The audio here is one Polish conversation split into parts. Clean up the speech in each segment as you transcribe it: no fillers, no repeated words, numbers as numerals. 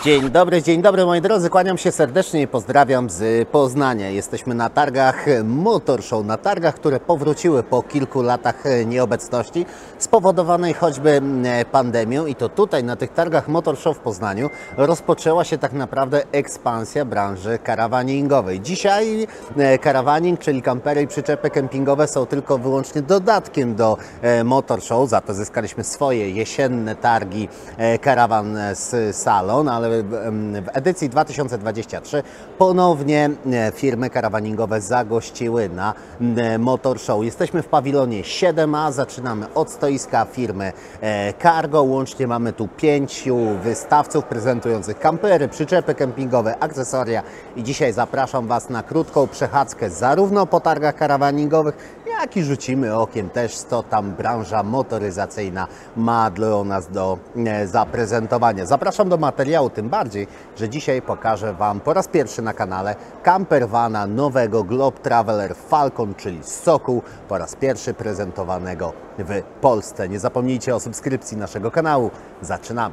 Dzień dobry moi drodzy, kłaniam się serdecznie i pozdrawiam z Poznania. Jesteśmy na targach Motor Show, na targach, które powróciły po kilku latach nieobecności spowodowanej choćby pandemią i to tutaj na tych targach Motor Show w Poznaniu rozpoczęła się tak naprawdę ekspansja branży karawaningowej. Dzisiaj karawaning, czyli kampery i przyczepy kempingowe są tylko wyłącznie dodatkiem do Motor Show, za to zyskaliśmy swoje jesienne targi Caravan Salon, ale w edycji 2023 ponownie firmy karawaningowe zagościły na Motor Show. Jesteśmy w pawilonie 7A, zaczynamy od stoiska firmy Cargo. Łącznie mamy tu 5 wystawców prezentujących kampery, przyczepy kempingowe, akcesoria i dzisiaj zapraszam Was na krótką przechadzkę zarówno po targach karawaningowych, jak i rzucimy okiem też, co tam branża motoryzacyjna ma dla nas do zaprezentowania. Zapraszam do materiału, tym bardziej, że dzisiaj pokażę Wam po raz pierwszy na kanale campervana nowego Globe Traveler Falcon, czyli Sokół, po raz pierwszy prezentowanego w Polsce. Nie zapomnijcie o subskrypcji naszego kanału. Zaczynamy.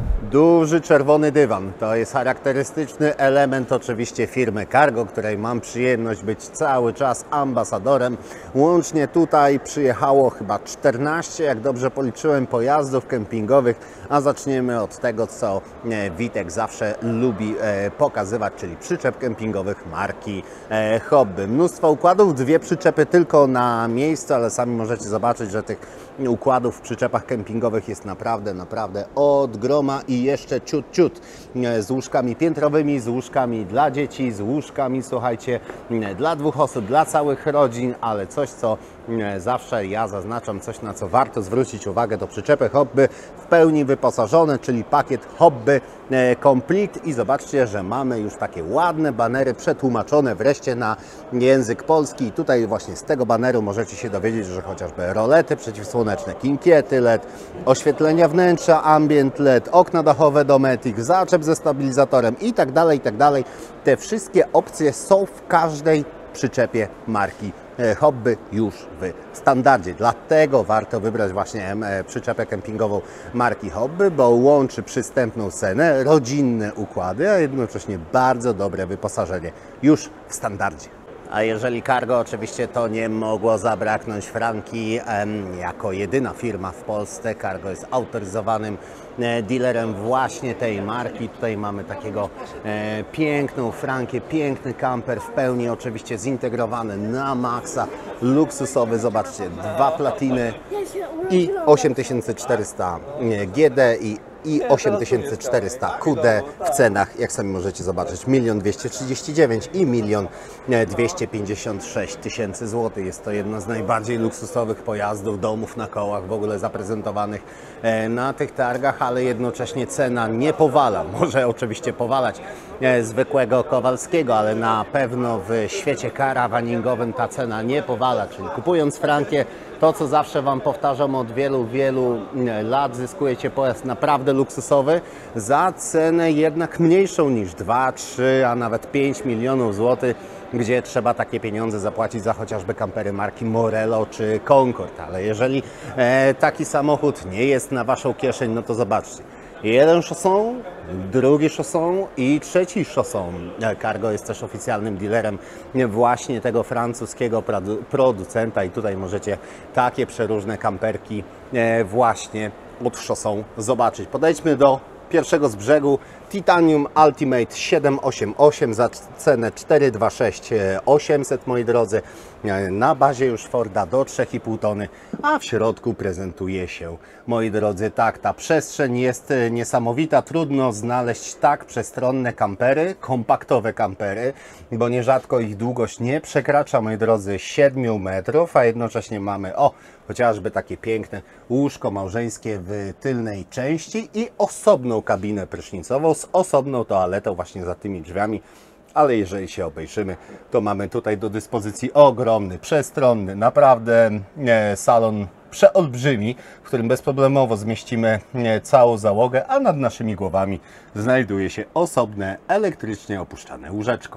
Duży czerwony dywan to jest charakterystyczny element oczywiście firmy Cargo, której mam przyjemność być cały czas ambasadorem. Łącznie tutaj przyjechało chyba 14, jak dobrze policzyłem, pojazdów kempingowych, a zaczniemy od tego, co Witek zawsze lubi pokazywać, czyli przyczep kempingowych marki Hobby. Mnóstwo układów, 2 przyczepy tylko na miejscu, ale sami możecie zobaczyć, że tych układów w przyczepach kempingowych jest naprawdę od groma i jeszcze ciut z łóżkami piętrowymi, z łóżkami dla dzieci, z łóżkami, słuchajcie, dla 2 osób, dla całych rodzin, ale coś, co zawsze ja zaznaczam, coś, na co warto zwrócić uwagę, to przyczepy Hobby w pełni wyposażone, czyli pakiet Hobby Complete i zobaczcie, że mamy już takie ładne banery przetłumaczone wreszcie na język polski i tutaj właśnie z tego baneru możecie się dowiedzieć, że chociażby rolety przeciwsłoneczne, kinkiety LED, oświetlenia wnętrza Ambient LED, okna dachowe Dometic, zaczep ze stabilizatorem i tak dalej. Te wszystkie opcje są w każdej przyczepie marki Hobby już w standardzie. Dlatego warto wybrać właśnie przyczepę kempingową marki Hobby, bo łączy przystępną cenę, rodzinne układy, a jednocześnie bardzo dobre wyposażenie już w standardzie. A jeżeli Cargo, oczywiście to nie mogło zabraknąć Franki. Jako jedyna firma w Polsce Cargo jest autoryzowanym dealerem właśnie tej marki. Tutaj mamy takiego piękną Frankę, piękny kamper, w pełni oczywiście zintegrowany na maksa, luksusowy. Zobaczcie, 2 platiny i 8400 GD i 8400 QD w cenach, jak sami możecie zobaczyć, 1 239 000 i 1 256 000 złotych. Jest to jedno z najbardziej luksusowych pojazdów, domów na kołach w ogóle zaprezentowanych na tych targach, ale jednocześnie cena nie powala. Może oczywiście powalać zwykłego Kowalskiego, ale na pewno w świecie karawaningowym ta cena nie powala, czyli kupując Frankę, to co zawsze Wam powtarzam od wielu lat, zyskujecie pojazd naprawdę luksusowy za cenę jednak mniejszą niż 2, 3, a nawet 5 milionów złotych, gdzie trzeba takie pieniądze zapłacić za chociażby kampery marki Morello czy Concord. Ale jeżeli taki samochód nie jest na Waszą kieszeń, no to zobaczcie. Jeden szosą, drugi szosą i trzeci szosą. Cargo jest też oficjalnym dealerem właśnie tego francuskiego producenta i tutaj możecie takie przeróżne kamperki właśnie od szosą zobaczyć. Podejdźmy do pierwszego z brzegu. Titanium Ultimate 788 za cenę 426 800, moi drodzy, na bazie już Forda do 3,5 tony, a w środku prezentuje się, moi drodzy, tak, ta przestrzeń jest niesamowita. Trudno znaleźć tak przestronne kampery, kompaktowe kampery, bo nierzadko ich długość nie przekracza, moi drodzy, 7 metrów, a jednocześnie mamy, chociażby takie piękne łóżko małżeńskie w tylnej części i osobną kabinę prysznicową z osobną toaletą właśnie za tymi drzwiami. Ale jeżeli się obejrzymy, to mamy tutaj do dyspozycji ogromny, przestronny, naprawdę salon przeolbrzymi, w którym bezproblemowo zmieścimy całą załogę, a nad naszymi głowami znajduje się osobne, elektrycznie opuszczane łóżeczko.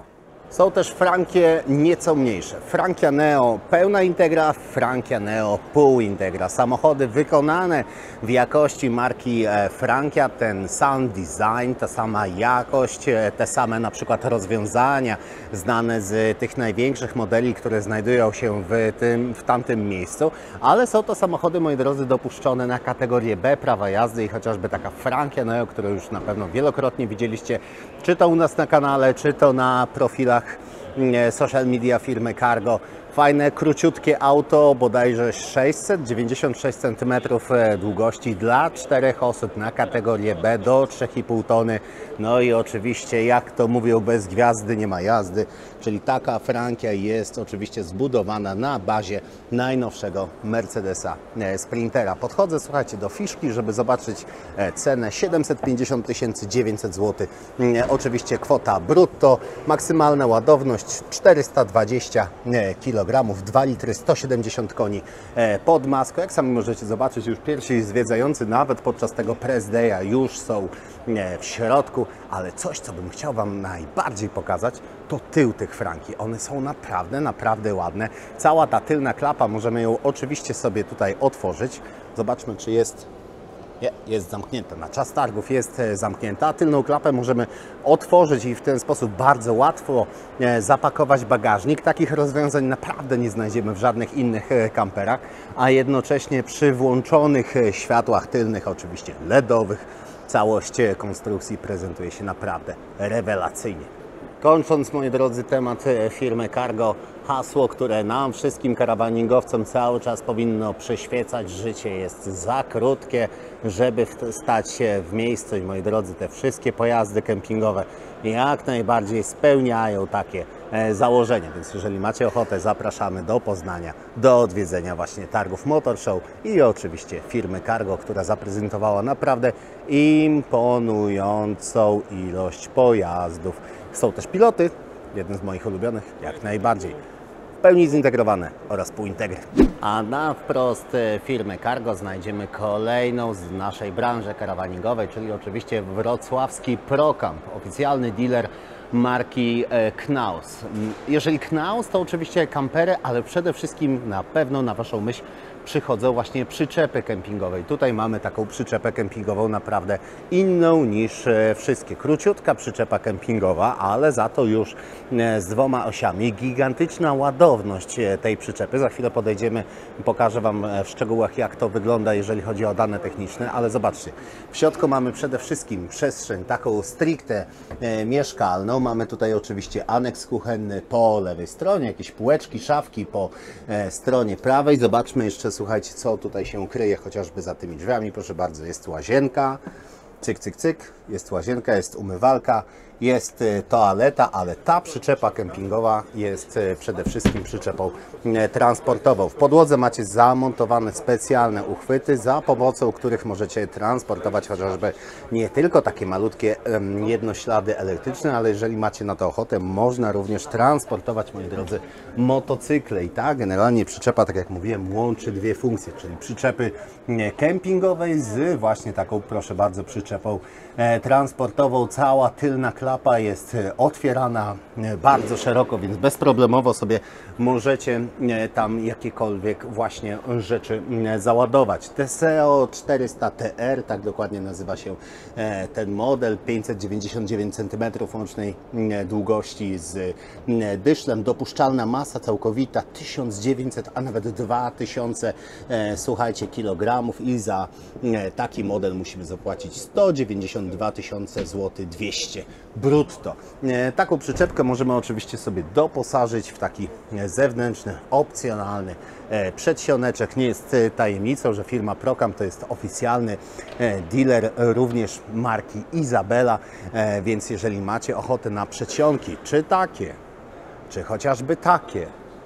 Są też Frankie nieco mniejsze. Frankia Neo pełna integra, Frankia Neo pół integra. Samochody wykonane w jakości marki Frankia, ten sam design, ta sama jakość, te same na przykład rozwiązania znane z tych największych modeli, które znajdują się w tamtym miejscu, ale są to samochody, moi drodzy, dopuszczone na kategorię B prawa jazdy i chociażby taka Frankia Neo, którą już na pewno wielokrotnie widzieliście, czy to u nas na kanale, czy to na profilach social media firmy Cargo. Fajne, króciutkie auto, bodajże 696 cm długości dla 4 osób na kategorię B do 3,5 tony. No i oczywiście, jak to mówią, bez gwiazdy nie ma jazdy, czyli taka Frankia jest oczywiście zbudowana na bazie najnowszego Mercedesa Sprintera. Podchodzę, słuchajcie, do fiszki, żeby zobaczyć cenę. 750 900 zł. Oczywiście kwota brutto, maksymalna ładowność 420 kg. 2 litry, 170 koni pod maską. Jak sami możecie zobaczyć, już pierwsi zwiedzający nawet podczas tego press day'a już są w środku, ale coś, co bym chciał Wam najbardziej pokazać, to tył tych Franki. One są naprawdę, naprawdę ładne. Cała ta tylna klapa, możemy ją oczywiście sobie tutaj otworzyć. Zobaczmy, czy jest... Nie, jest zamknięta. Na czas targów jest zamknięta. Tylną klapę możemy otworzyć i w ten sposób bardzo łatwo zapakować bagażnik. Takich rozwiązań naprawdę nie znajdziemy w żadnych innych kamperach, a jednocześnie przy włączonych światłach tylnych, oczywiście LEDowych, całość konstrukcji prezentuje się naprawdę rewelacyjnie. Kończąc, moi drodzy, temat firmy Cargo, hasło, które nam wszystkim karawaningowcom cały czas powinno przyświecać: życie jest za krótkie, żeby stać się w miejscu. I moi drodzy, te wszystkie pojazdy kempingowe jak najbardziej spełniają takie założenie. Więc jeżeli macie ochotę, zapraszamy do Poznania, do odwiedzenia właśnie targów Motor Show i oczywiście firmy Cargo, która zaprezentowała naprawdę imponującą ilość pojazdów. Są też piloty, jeden z moich ulubionych, jak najbardziej. W pełni zintegrowane oraz półintegry. A na wprost firmy Cargo znajdziemy kolejną z naszej branży karawaningowej, czyli oczywiście wrocławski Procamp, oficjalny dealer marki Knaus. Jeżeli Knaus, to oczywiście kampery, ale przede wszystkim na pewno na Waszą myśl przychodzą właśnie przyczepy kempingowe. Tutaj mamy taką przyczepę kempingową naprawdę inną niż wszystkie. Króciutka przyczepa kempingowa, ale za to już z 2 osiami. Gigantyczna ładowność tej przyczepy. Za chwilę podejdziemy, pokażę Wam w szczegółach, jak to wygląda, jeżeli chodzi o dane techniczne, ale zobaczcie, w środku mamy przede wszystkim przestrzeń taką stricte mieszkalną. Mamy tutaj oczywiście aneks kuchenny po lewej stronie, jakieś półeczki, szafki po stronie prawej. Zobaczmy jeszcze, słuchajcie, co tutaj się kryje chociażby za tymi drzwiami. Proszę bardzo, jest łazienka, cyk, cyk, cyk, jest łazienka, jest umywalka, jest toaleta, ale ta przyczepa kempingowa jest przede wszystkim przyczepą transportową. W podłodze macie zamontowane specjalne uchwyty, za pomocą których możecie transportować chociażby nie tylko takie malutkie jednoślady elektryczne, ale jeżeli macie na to ochotę, można również transportować, moi drodzy, motocykle. I tak, generalnie przyczepa, tak jak mówiłem, łączy 2 funkcje, czyli przyczepy kempingowej z właśnie taką, proszę bardzo, przyczepą transportową. Cała tylna klapa jest otwierana bardzo szeroko, więc bezproblemowo sobie możecie tam jakiekolwiek właśnie rzeczy załadować. TSEO 400 TR, tak dokładnie nazywa się ten model, 599 cm łącznej długości z dyszlem. Dopuszczalna masa całkowita 1900, a nawet 2000, słuchajcie, kilogramów i za taki model musimy zapłacić 192 tysiące złotych 200 brutto. Taką przyczepkę możemy oczywiście sobie doposażyć w taki zewnętrzny, opcjonalny przedsioneczek. Nie jest tajemnicą, że firma Procamp to jest oficjalny dealer również marki Isabela, więc jeżeli macie ochotę na przedsionki, czy takie, czy chociażby takie,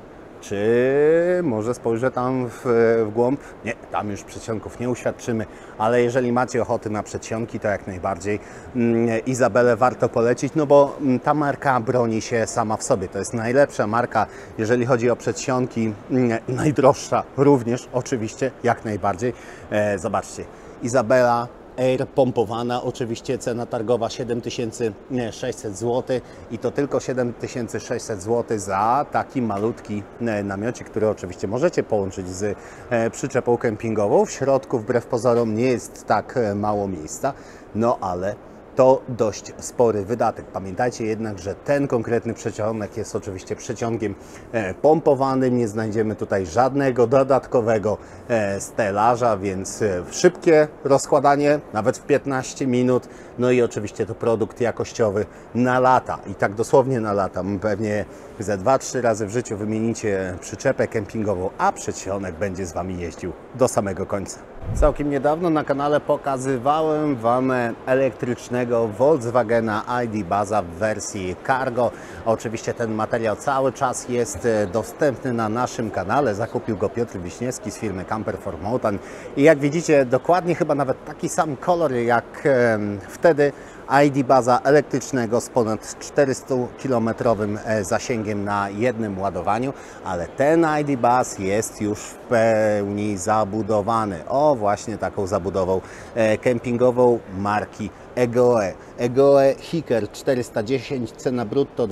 czy może spojrzę tam w głąb? Nie, tam już przedsionków nie uświadczymy, ale jeżeli macie ochotę na przedsionki, to jak najbardziej Izabelę warto polecić, no bo ta marka broni się sama w sobie. To jest najlepsza marka, jeżeli chodzi o przedsionki, najdroższa również, oczywiście, jak najbardziej. Zobaczcie, Izabela Air pompowana, oczywiście cena targowa 7600 zł i to tylko 7600 zł za taki malutki namiocik, który oczywiście możecie połączyć z przyczepą kempingową. W środku wbrew pozorom nie jest tak mało miejsca, no ale to dość spory wydatek. Pamiętajcie jednak, że ten konkretny przeciąg jest oczywiście przeciągiem pompowanym. Nie znajdziemy tutaj żadnego dodatkowego stelaża, więc szybkie rozkładanie, nawet w 15 minut. No i oczywiście to produkt jakościowy na lata. I tak dosłownie na lata. Pewnie ze 2-3 razy w życiu wymienicie przyczepę kempingową, a przedsionek będzie z Wami jeździł do samego końca. Całkiem niedawno na kanale pokazywałem Wam elektrycznego Volkswagena ID Buzza w wersji Cargo. Oczywiście ten materiał cały czas jest dostępny na naszym kanale. Zakupił go Piotr Wiśniewski z firmy Camper for Mountain. I jak widzicie, dokładnie chyba nawet taki sam kolor jak wtedy ID Buzza elektrycznego z ponad 400-kilometrowym zasięgiem na jednym ładowaniu, ale ten ID Buzz jest już w pełni zabudowany. O, właśnie taką zabudową kempingową marki Egoe. Egoe Hiker 410, cena brutto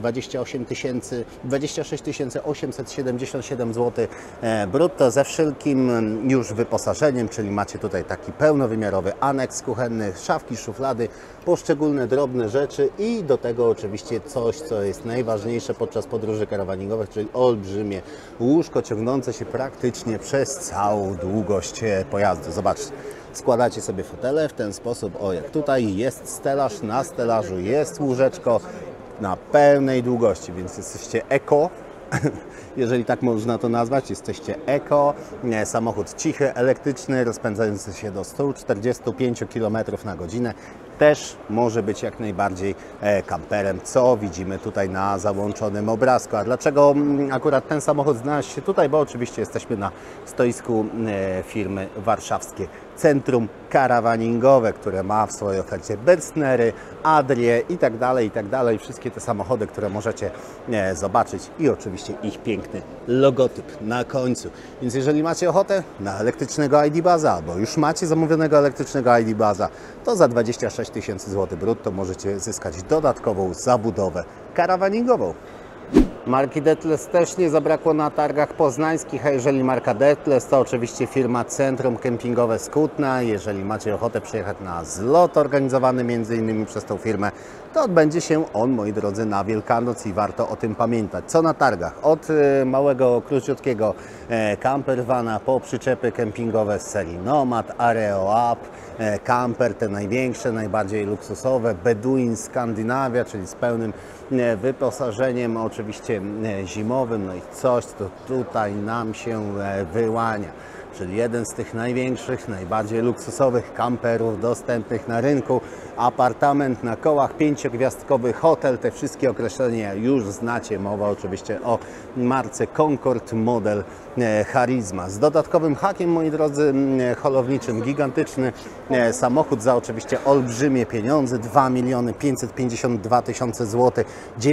26 877 zł brutto ze wszelkim już wyposażeniem, czyli macie tutaj taki pełnowymiarowy aneks kuchenny, szafki, szuflady, poszczególne drobne rzeczy i do tego oczywiście coś, co jest najważniejsze podczas podróży karawaningowych, czyli olbrzymie łóżko ciągnące się praktycznie przez całą długość pojazdu. Zobaczcie. Składacie sobie fotele w ten sposób, o jak tutaj jest stelaż, na stelażu jest łóżeczko na pełnej długości, więc jesteście eko, jeżeli tak można to nazwać, jesteście eko, samochód cichy, elektryczny, rozpędzający się do 145 km na godzinę, też może być jak najbardziej kamperem, co widzimy tutaj na załączonym obrazku. A dlaczego akurat ten samochód znalazł się tutaj? Bo oczywiście jesteśmy na stoisku firmy warszawskie Centrum Karawaningowe, które ma w swojej ofercie Berstnery, Adrie i tak dalej. Wszystkie te samochody, które możecie zobaczyć i oczywiście ich piękny logotyp na końcu. Więc jeżeli macie ochotę na elektrycznego ID Buzza, albo już macie zamówionego elektrycznego ID Buzza, to za 26 tysięcy złotych brutto możecie zyskać dodatkową zabudowę karawaningową. Marki Detlez też nie zabrakło na targach poznańskich, a jeżeli marka Detlez, to oczywiście firma Centrum Kempingowe z Kutna. Jeżeli macie ochotę przyjechać na zlot organizowany m.in. przez tą firmę, to odbędzie się on, moi drodzy, na Wielkanoc i warto o tym pamiętać. Co na targach? Od małego, króciutkiego campervana po przyczepy kempingowe z serii Nomad, Areo Up, camper, te największe, najbardziej luksusowe, Bedouin Skandynawia, czyli z pełnym wyposażeniem oczywiście zimowym, no i coś, co tutaj nam się wyłania. Czyli jeden z tych największych, najbardziej luksusowych kamperów dostępnych na rynku. Apartament na kołach, 5-gwiazdkowy hotel, te wszystkie określenia już znacie. Mowa oczywiście o marce Concord Model Charisma. Z dodatkowym hakiem, moi drodzy, holowniczym, gigantyczny samochód za oczywiście olbrzymie pieniądze, 2 552 000 zł,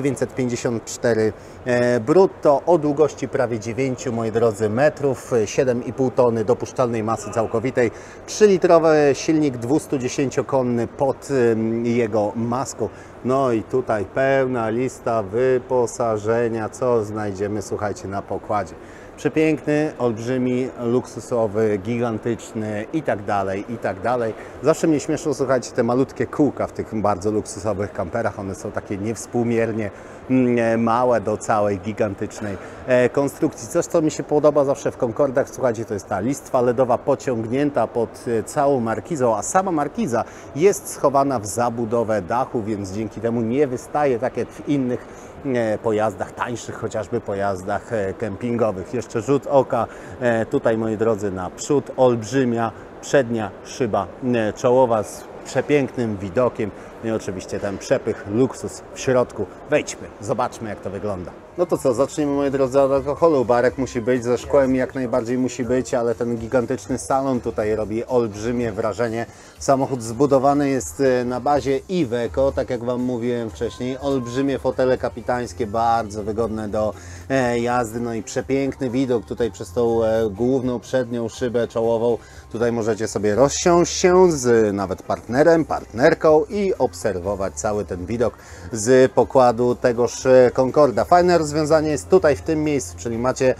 954 brutto, o długości prawie 9, moi drodzy, metrów, 7,5 tony dopuszczalnej masy całkowitej, 3-litrowy silnik 210-konny pod jego maską. No i tutaj pełna lista wyposażenia, co znajdziemy, słuchajcie, na pokładzie. Przepiękny, olbrzymi, luksusowy, gigantyczny i tak dalej. Zawsze mnie śmieszą, słuchajcie, te malutkie kółka w tych bardzo luksusowych kamperach. One są takie niewspółmiernie małe do całej gigantycznej konstrukcji. Coś, co mi się podoba zawsze w Concordach, słuchajcie, to jest ta listwa LEDowa pociągnięta pod całą markizą, a sama markiza jest schowana w zabudowę dachu, więc dzięki temu nie wystaje tak jak w innych pojazdach, tańszych chociażby pojazdach kempingowych. Jeszcze rzut oka tutaj, moi drodzy, na przód, olbrzymia przednia szyba czołowa z przepięknym widokiem i oczywiście ten przepych, luksus w środku. Wejdźmy, zobaczmy, jak to wygląda. No to co, zacznijmy, moi drodzy, od alkoholu. Barek musi być, ze szkłem jak najbardziej musi być, ale ten gigantyczny salon tutaj robi olbrzymie wrażenie. Samochód zbudowany jest na bazie Iveco, tak jak Wam mówiłem wcześniej. Olbrzymie fotele kapitańskie, bardzo wygodne do jazdy, no i przepiękny widok tutaj przez tą główną przednią szybę czołową. Tutaj możecie sobie rozsiąść się z nawet partnerem, partnerką i obserwować cały ten widok z pokładu tegoż Concorda. Fajne rozwiązanie jest tutaj w tym miejscu, czyli macie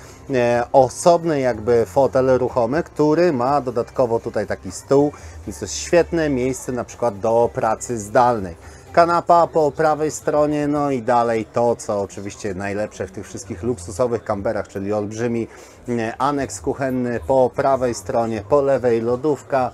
osobny jakby fotel ruchomy, który ma dodatkowo tutaj taki stół, więc to jest świetne miejsce na przykład do pracy zdalnej. Kanapa po prawej stronie, no i dalej to, co oczywiście najlepsze w tych wszystkich luksusowych kamperach, czyli olbrzymi aneks kuchenny po prawej stronie, po lewej lodówka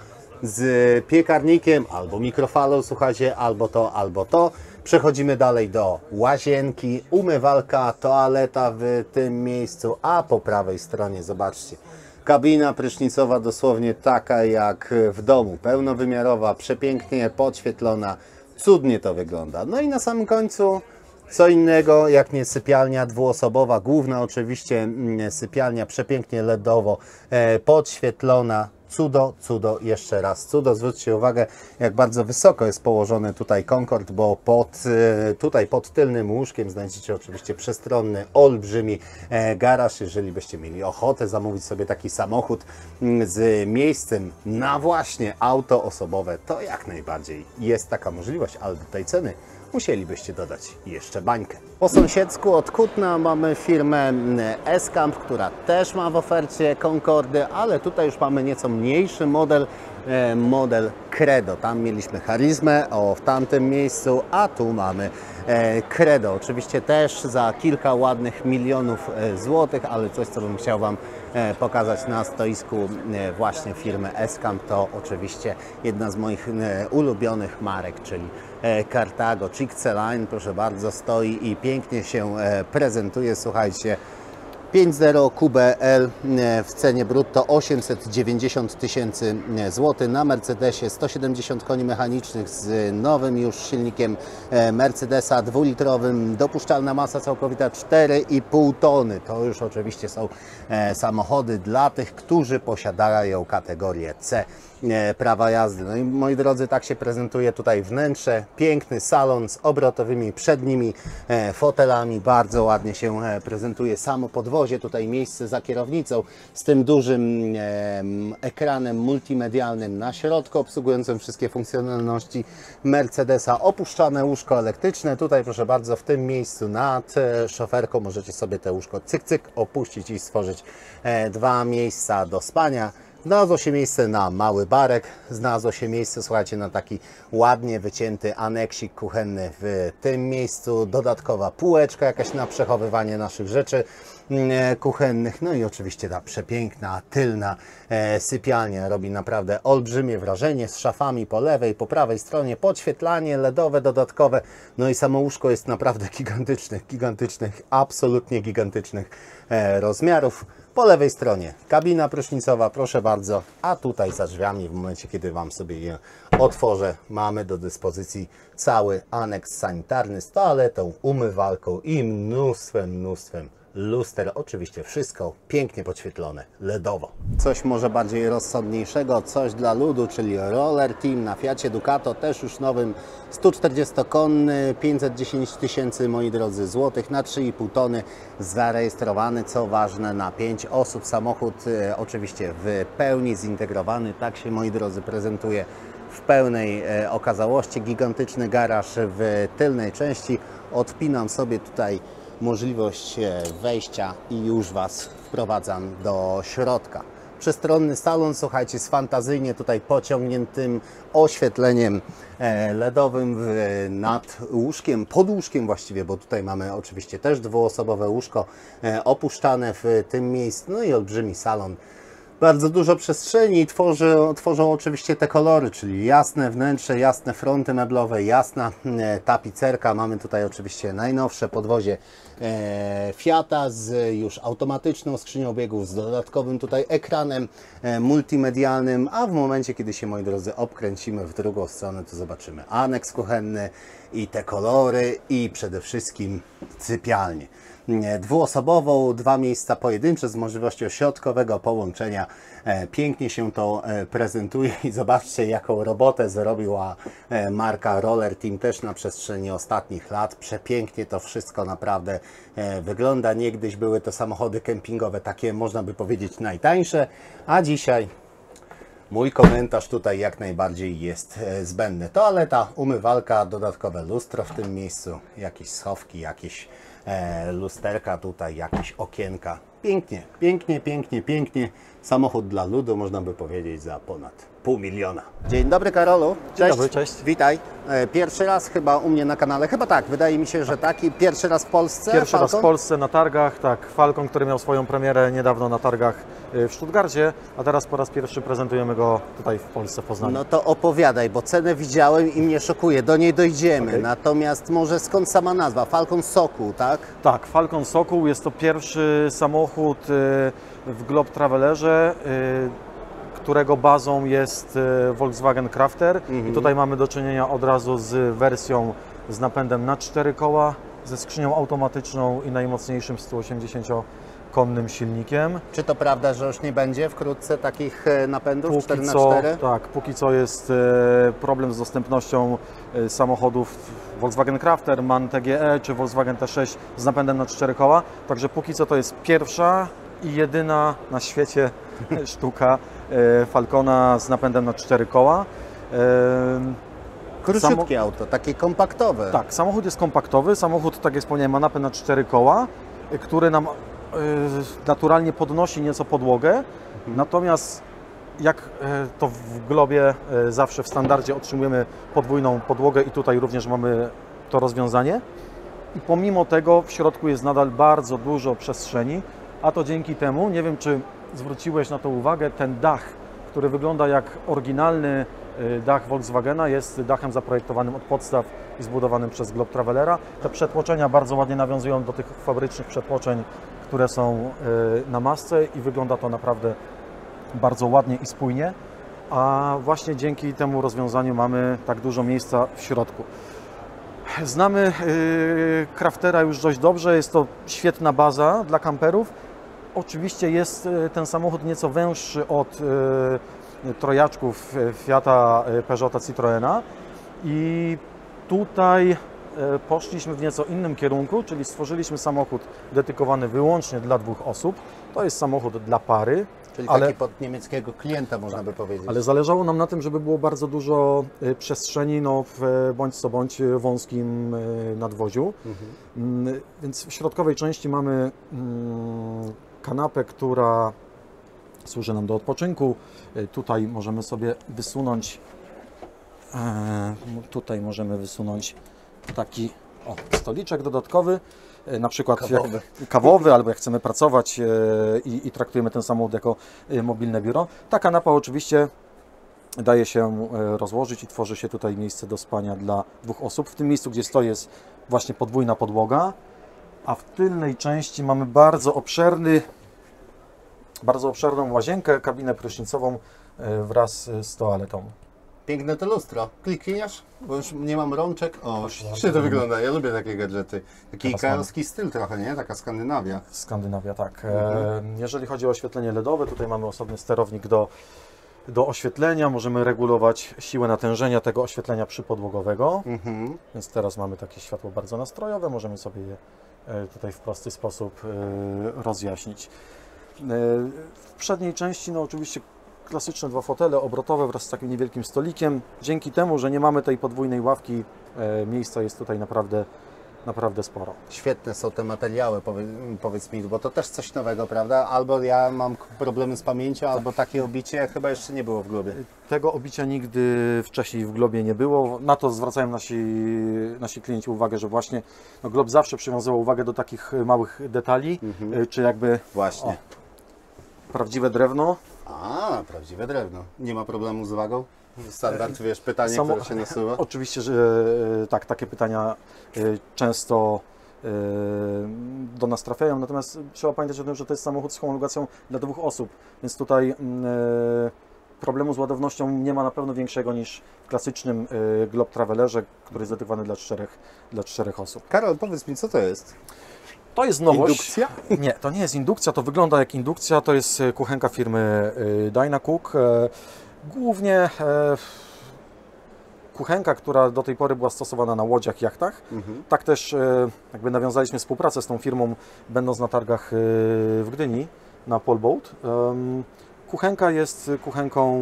z piekarnikiem albo mikrofalą, słuchajcie, albo to, albo to. Przechodzimy dalej do łazienki, umywalka, toaleta w tym miejscu, a po prawej stronie, zobaczcie, kabina prysznicowa dosłownie taka jak w domu, pełnowymiarowa, przepięknie podświetlona, cudnie to wygląda. No i na samym końcu co innego jak nie sypialnia dwuosobowa, główna oczywiście sypialnia, przepięknie LEDowo podświetlona. Cudo, cudo, jeszcze raz cudo. Zwróćcie uwagę, jak bardzo wysoko jest położony tutaj Concorde, bo tutaj pod tylnym łóżkiem znajdziecie oczywiście przestronny, olbrzymi garaż. Jeżeli byście mieli ochotę zamówić sobie taki samochód z miejscem na właśnie auto osobowe, to jak najbardziej jest taka możliwość, ale do tej ceny musielibyście dodać jeszcze bańkę. Po sąsiedzku od Kutna mamy firmę S-Camp, która też ma w ofercie Concordy, ale tutaj już mamy nieco mniejszy model, model Credo. Tam mieliśmy Charizmę, w tamtym miejscu, a tu mamy Credo. Oczywiście też za kilka ładnych milionów złotych, ale coś, co bym chciał Wam pokazać na stoisku właśnie firmy S-Camp, to oczywiście jedna z moich ulubionych marek, czyli Cartago Chick-Line, proszę bardzo, stoi i pięknie się prezentuje. Słuchajcie, 5.0 QBL w cenie brutto 890 tysięcy złotych, na Mercedesie 170 koni mechanicznych z nowym już silnikiem Mercedesa dwulitrowym, dopuszczalna masa całkowita 4,5 tony. To już oczywiście są samochody dla tych, którzy posiadają kategorię C prawa jazdy. No i moi drodzy, tak się prezentuje tutaj wnętrze. Piękny salon z obrotowymi przednimi fotelami. Bardzo ładnie się prezentuje samo podwozie. Tutaj miejsce za kierownicą z tym dużym ekranem multimedialnym na środku, obsługującym wszystkie funkcjonalności Mercedesa. Opuszczane łóżko elektryczne. Tutaj proszę bardzo, w tym miejscu nad szoferką możecie sobie te łóżko cyk, cyk opuścić i stworzyć dwa miejsca do spania. Znalazło się miejsce na mały barek, znalazło się miejsce, słuchajcie, na taki ładnie wycięty aneksik kuchenny w tym miejscu, dodatkowa półeczka jakaś na przechowywanie naszych rzeczy kuchennych, no i oczywiście ta przepiękna, tylna sypialnia robi naprawdę olbrzymie wrażenie, z szafami po lewej, po prawej stronie, podświetlanie LEDowe dodatkowe, no i samo łóżko jest naprawdę gigantycznych, absolutnie gigantycznych rozmiarów. Po lewej stronie kabina prysznicowa, proszę bardzo, a tutaj za drzwiami, w momencie kiedy Wam sobie je otworzę, mamy do dyspozycji cały aneks sanitarny z toaletą, umywalką i mnóstwem luster. Oczywiście wszystko pięknie podświetlone LEDowo. Coś może bardziej rozsądniejszego, coś dla ludu, czyli Roller Team na Fiacie Ducato, też już nowym 140-konny, 510 tysięcy, moi drodzy, złotych, na 3,5 tony, zarejestrowany, co ważne, na 5 osób. Samochód oczywiście w pełni zintegrowany, tak się, moi drodzy, prezentuje w pełnej okazałości. Gigantyczny garaż w tylnej części. Odpinam sobie tutaj możliwość wejścia i już Was wprowadzam do środka. Przestronny salon, słuchajcie, z fantazyjnie tutaj pociągniętym oświetleniem LEDowym nad łóżkiem, pod łóżkiem właściwie, bo tutaj mamy oczywiście też dwuosobowe łóżko opuszczane w tym miejscu, no i olbrzymi salon. Bardzo dużo przestrzeni tworzą oczywiście te kolory, czyli jasne wnętrze, jasne fronty meblowe, jasna tapicerka. Mamy tutaj oczywiście najnowsze podwozie Fiata z już automatyczną skrzynią biegów, z dodatkowym tutaj ekranem multimedialnym, a w momencie, kiedy się, moi drodzy, obkręcimy w drugą stronę, to zobaczymy aneks kuchenny i te kolory i przede wszystkim sypialnię. Dwuosobową, 2 miejsca pojedyncze z możliwością środkowego połączenia. Pięknie się to prezentuje i zobaczcie, jaką robotę zrobiła marka Roller Team też na przestrzeni ostatnich lat. Przepięknie to wszystko naprawdę wygląda. Niegdyś były to samochody kempingowe, takie można by powiedzieć najtańsze, a dzisiaj mój komentarz tutaj jak najbardziej jest zbędny. Toaleta, umywalka, dodatkowe lustro w tym miejscu, jakieś schowki, jakieś lusterka tutaj, jakieś okienka. Pięknie, pięknie, pięknie, pięknie. Samochód dla ludu, można by powiedzieć, za ponad $500 000. Dzień dobry, Karolu. Cześć. Dzień dobry, cześć. Witaj. Pierwszy raz chyba u mnie na kanale. Chyba tak, wydaje mi się, że tak. I pierwszy raz w Polsce. Pierwszy raz Falcon? w Polsce na targach, tak. Falcon, który miał swoją premierę niedawno na targach w Stuttgarcie, a teraz po raz pierwszy prezentujemy go tutaj w Polsce, w Poznaniu. No to opowiadaj, bo cenę widziałem i mnie szokuje. Do niej dojdziemy. Okay. Natomiast może skąd sama nazwa? Falcon Sokół, tak? Tak, Falcon Sokół jest to pierwszy samochód w Globe Travelerze, którego bazą jest Volkswagen Crafter. I tutaj mamy do czynienia od razu z wersją z napędem na 4 koła, ze skrzynią automatyczną i najmocniejszym 180-konnym silnikiem. Czy to prawda, że już nie będzie wkrótce takich napędów 4x4? Tak, póki co jest problem z dostępnością samochodów Volkswagen Crafter, MAN TGE czy Volkswagen T6 z napędem na 4 koła. Także póki co to jest pierwsza i jedyna na świecie sztuka Falcona z napędem na 4 koła. Króciutkie auto, takie kompaktowe. Tak, samochód jest kompaktowy. Samochód, tak jak wspomniałem, ma napęd na 4 koła, który nam naturalnie podnosi nieco podłogę. Natomiast jak to w Globie zawsze w standardzie otrzymujemy podwójną podłogę i tutaj również mamy to rozwiązanie. I pomimo tego w środku jest nadal bardzo dużo przestrzeni, a to dzięki temu, nie wiem czy zwróciłeś na to uwagę, ten dach, który wygląda jak oryginalny dach Volkswagena, jest dachem zaprojektowanym od podstaw i zbudowanym przez Globe Travelera. Te przetłoczenia bardzo ładnie nawiązują do tych fabrycznych przetłoczeń, które są na masce i wygląda to naprawdę bardzo ładnie i spójnie, a właśnie dzięki temu rozwiązaniu mamy tak dużo miejsca w środku. Znamy Craftera już dość dobrze, jest to świetna baza dla kamperów. Oczywiście jest ten samochód nieco węższy od trojaczków Fiata, Peugeota, Citroena i tutaj poszliśmy w nieco innym kierunku, czyli stworzyliśmy samochód dedykowany wyłącznie dla 2 osób. To jest samochód dla pary. Czyli taki pod niemieckiego klienta, można by powiedzieć. Ale zależało nam na tym, żeby było bardzo dużo przestrzeni w bądź co bądź wąskim nadwoziu. Więc w środkowej części mamy kanapę, która służy nam do odpoczynku. Tutaj możemy sobie wysunąć taki stoliczek dodatkowy, na przykład kawowy, albo jak chcemy pracować i traktujemy ten samochód jako mobilne biuro. Ta kanapa oczywiście daje się rozłożyć i tworzy się tutaj miejsce do spania dla 2 osób. W tym miejscu, gdzie stoi, jest właśnie podwójna podłoga, a w tylnej części mamy bardzo obszerną łazienkę, kabinę prysznicową wraz z toaletą. Piękne to lustro. Klikniesz? Bo już nie mam rączek. O, ślicznie to wygląda. Ja lubię takie gadżety. Taki ikejowski styl trochę, nie? Taka Skandynawia. Skandynawia, tak. Jeżeli chodzi o oświetlenie LEDowe, tutaj mamy osobny sterownik do oświetlenia. Możemy regulować siłę natężenia tego oświetlenia przypodłogowego. Więc teraz mamy takie światło bardzo nastrojowe. Możemy sobie je tutaj w prosty sposób rozjaśnić. W przedniej części, no oczywiście klasyczne 2 fotele obrotowe wraz z takim niewielkim stolikiem. Dzięki temu, że nie mamy tej podwójnej ławki, miejsca jest tutaj naprawdę sporo. Świetne są te materiały, powiedz mi, bo to też coś nowego, prawda? Albo ja mam problemy z pamięcią, albo takie obicie chyba jeszcze nie było w Globie. Tego obicia nigdy wcześniej w Globie nie było. Na to zwracają nasi klienci uwagę, że właśnie Glob zawsze przywiązywał uwagę do takich małych detali, czy jakby Właśnie. Prawdziwe drewno. A, prawdziwe drewno. Nie ma problemu z wagą? Standard, wiesz, pytanie, które się nasuwa? Oczywiście, że tak, takie pytania często do nas trafiają. Natomiast trzeba pamiętać o tym, że to jest samochód z homologacją dla 2 osób, więc tutaj problemu z ładownością nie ma na pewno większego niż w klasycznym Globe Travelerze, który jest dedykowany dla 4 osób. Karol, powiedz mi, co to jest? To jest nowość. Indukcja? Nie, to nie jest indukcja, to wygląda jak indukcja, to jest kuchenka firmy Dynacook. Głównie kuchenka, która do tej pory była stosowana na łodziach, jachtach. Tak też jakby nawiązaliśmy współpracę z tą firmą, będąc na targach w Gdyni, na Polboat. Kuchenka jest kuchenką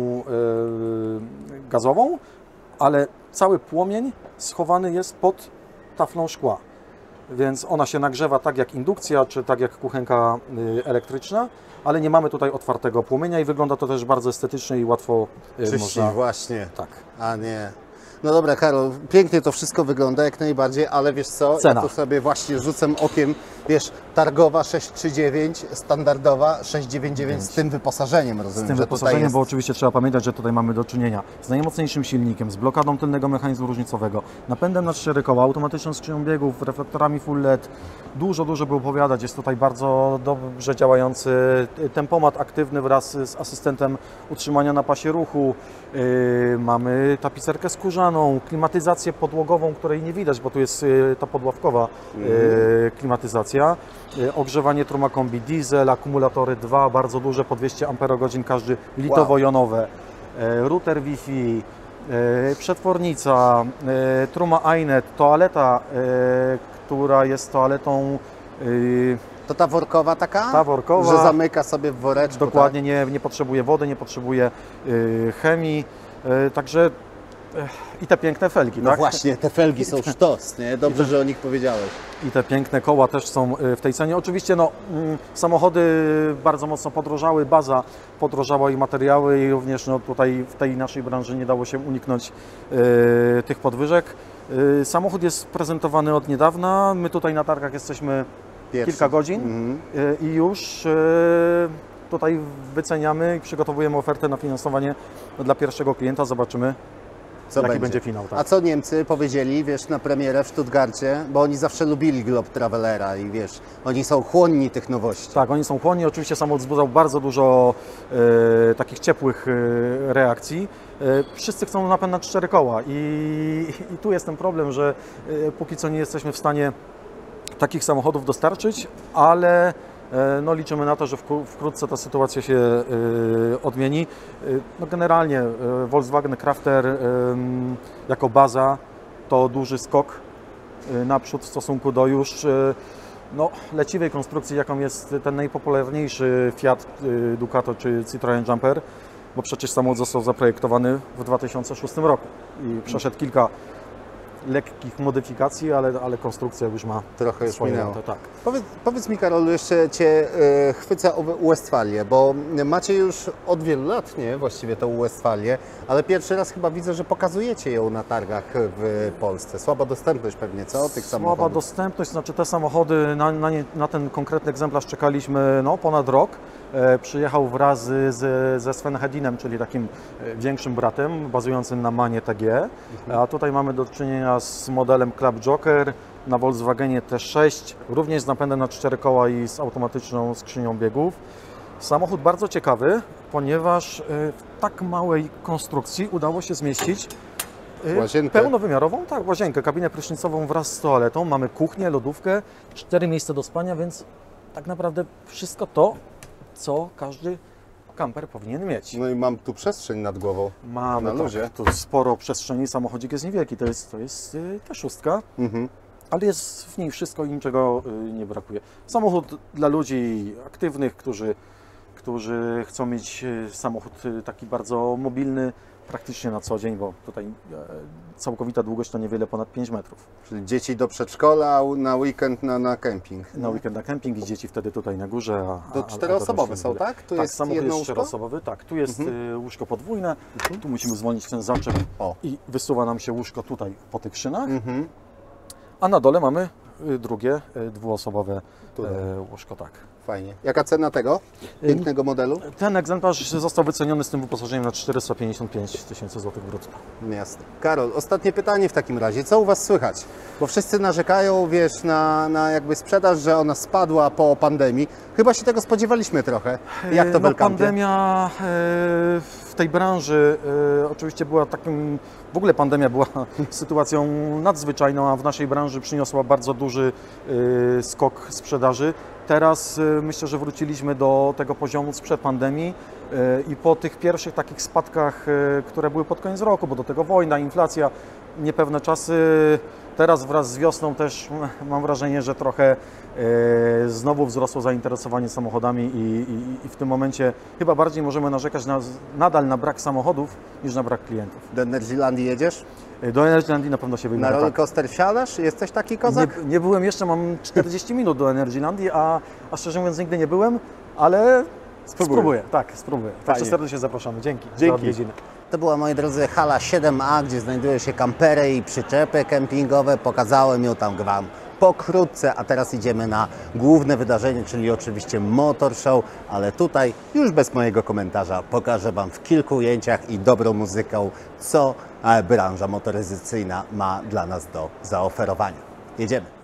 gazową, ale cały płomień schowany jest pod taflą szkła. Więc ona się nagrzewa tak jak indukcja, czy tak jak kuchenka elektryczna, ale nie mamy tutaj otwartego płomienia i wygląda to też bardzo estetycznie i łatwo Czyścić, właśnie. Tak. A nie. No dobra, Karol, pięknie to wszystko wygląda, jak najbardziej, ale wiesz co, Cena. ja tu sobie właśnie rzucę okiem, wiesz, targowa 639, standardowa 699 z tym wyposażeniem, rozumiem, Z tym że wyposażeniem, tutaj jest... bo oczywiście trzeba pamiętać, że tutaj mamy do czynienia z najmocniejszym silnikiem, z blokadą tylnego mechanizmu różnicowego, napędem na 4 koła, automatyczną skrzynią biegów, reflektorami full LED. Dużo by opowiadać. Jest tutaj bardzo dobrze działający tempomat aktywny wraz z asystentem utrzymania na pasie ruchu. Mamy tapicerkę skórzaną, klimatyzację podłogową, której nie widać, bo tu jest ta podławkowa klimatyzacja. Ogrzewanie truma kombi diesel, akumulatory 2, bardzo duże, po 200 Ah każdy, litowo-jonowe. Router Wi-Fi, przetwornica, truma iNet, toaleta, która jest toaletą... To ta workowa taka? Ta workowa, że zamyka sobie w woreczku. dokładnie, tak? nie potrzebuje wody, nie potrzebuje chemii, także i te piękne felgi, No tak? właśnie, te felgi są sztos, nie? Dobrze, że o nich powiedziałeś. I te piękne koła też są w tej cenie. Oczywiście samochody bardzo mocno podrożały, baza podrożała i materiały i również tutaj w tej naszej branży nie dało się uniknąć tych podwyżek. Samochód jest prezentowany od niedawna, my tutaj na targach jesteśmy kilka godzin i już tutaj wyceniamy i przygotowujemy ofertę na finansowanie dla pierwszego klienta. Zobaczymy, jaki będzie finał. Tak. A co Niemcy powiedzieli, wiesz, na premierę w Stuttgarcie, bo oni zawsze lubili Globe Travelera i wiesz, oni są chłonni tych nowości. Tak, oni są chłonni. Oczywiście samochód wzbudzał bardzo dużo takich ciepłych reakcji. Wszyscy chcą napęd na 4 koła i tu jest ten problem, że póki co nie jesteśmy w stanie takich samochodów dostarczyć, ale liczymy na to, że wkrótce ta sytuacja się odmieni. Generalnie Volkswagen Crafter jako baza to duży skok naprzód w stosunku do już leciwej konstrukcji, jaką jest ten najpopularniejszy Fiat Ducato czy Citroën Jumper, bo przecież samochód został zaprojektowany w 2006 roku i przeszedł kilka lekkich modyfikacji, ale konstrukcja już ma trochę już swoje minęło. lata, tak. Powiedz mi, Karolu, jeszcze Cię chwycę o Westfalię, bo macie już od wielu lat, nie, właściwie tą Westfalię, ale pierwszy raz chyba widzę, że pokazujecie ją na targach w Polsce. Słaba dostępność pewnie, co, tych samochodów? Słaba dostępność, znaczy te samochody, na ten konkretny egzemplarz czekaliśmy ponad rok. Przyjechał wraz ze Sven Hedinem, czyli takim większym bratem, bazującym na Manie TG. A tutaj mamy do czynienia z modelem Club Joker na Volkswagenie T6, również z napędem na 4 koła i z automatyczną skrzynią biegów. Samochód bardzo ciekawy, ponieważ w tak małej konstrukcji udało się zmieścić łazienkę. Pełnowymiarową, tak, łazienkę, kabinę prysznicową wraz z toaletą. Mamy kuchnię, lodówkę, 4 miejsca do spania, więc tak naprawdę wszystko to, co każdy kamper powinien mieć. No i mam tu przestrzeń nad głową. Mamy na luzie. tu sporo przestrzeni, samochodzik jest niewielki, to jest T6, ale jest w niej wszystko i niczego nie brakuje. Samochód dla ludzi aktywnych, którzy chcą mieć samochód taki bardzo mobilny, praktycznie na co dzień, bo tutaj całkowita długość to niewiele ponad 5 metrów. Czyli dzieci do przedszkola, a na weekend na kemping. Na weekend na kemping i dzieci wtedy tutaj na górze. To 4-osobowe są, tak? Tu tak, jest samochód jedno jest łóżko? 4-osobowy, tak. Tu jest łóżko podwójne, tu musimy zwolnić ten zaczep i wysuwa nam się łóżko tutaj po tych szynach, a na dole mamy drugie 2-osobowe łóżko, tak. Fajnie. Jaka cena tego pięknego modelu? Ten egzemplarz został wyceniony z tym wyposażeniem na 455 tysięcy złotych brutto. Jasne. Karol, ostatnie pytanie w takim razie. Co u Was słychać? Bo wszyscy narzekają, wiesz, na jakby sprzedaż, że ona spadła po pandemii. Chyba się tego spodziewaliśmy trochę. Jak to w Belkampie? Pandemia w tej branży oczywiście była takim, w ogóle pandemia była sytuacją nadzwyczajną, a w naszej branży przyniosła bardzo duży skok sprzedaży. Teraz myślę, że wróciliśmy do tego poziomu sprzed pandemii i po tych pierwszych takich spadkach, które były pod koniec roku, bo do tego wojna, inflacja, niepewne czasy, teraz wraz z wiosną też mam wrażenie, że trochę znowu wzrosło zainteresowanie samochodami i w tym momencie chyba bardziej możemy narzekać nadal na brak samochodów niż na brak klientów. Do Energylandii jedziesz? Do Energylandii na pewno się Na wybiorę. rollercoaster wsiadasz? Jesteś taki kozak? Nie byłem jeszcze, mam 40 minut do Energylandii, a szczerze mówiąc nigdy nie byłem, ale spróbuję. Tak, spróbuję. Także serdecznie zapraszamy. Dzięki. Za odwiedziny. To była, moi drodzy, hala 7A, gdzie znajdują się kampery i przyczepy kempingowe. Pokazałem ją tam Wam pokrótce, a teraz idziemy na główne wydarzenie, czyli oczywiście Motor Show, ale tutaj już bez mojego komentarza pokażę Wam w kilku ujęciach i dobrą muzyką, co branża motoryzacyjna ma dla nas do zaoferowania. Jedziemy.